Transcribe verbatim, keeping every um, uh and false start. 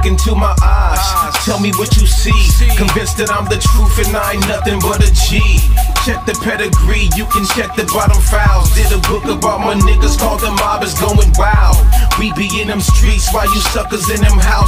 look into my eyes, tell me what you see. Convinced that I'm the truth and I ain't nothing but a G. Check the pedigree, you can check the bottom files. Did a book about my niggas called The Mob Is Going Wild. We be in them streets while you suckers in them houses.